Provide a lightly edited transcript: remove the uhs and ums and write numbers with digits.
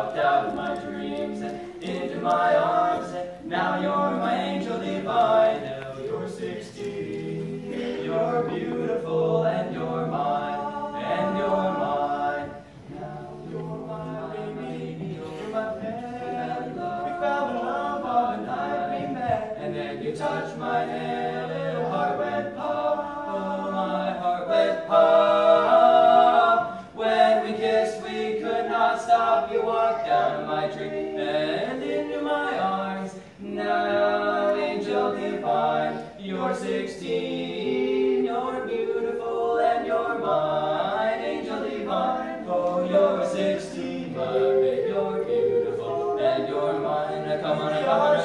walked out of my dreams and into my arms, and now you're my angel divine. Now you're 16, you're beautiful, and you're mine, and you're mine. Now you're my baby, you're my pet. We fell in love on the night we met, and then you touched my hand, little heart went pop. Oh, my heart went pop. When we kissed, we could not stop. You walked down my tree and into my arms. Now, angel divine, you're 16, you're beautiful, and you're mine, angel divine. Oh, you're 16, my babe, you're beautiful, and you're mine. Now, come on, come on.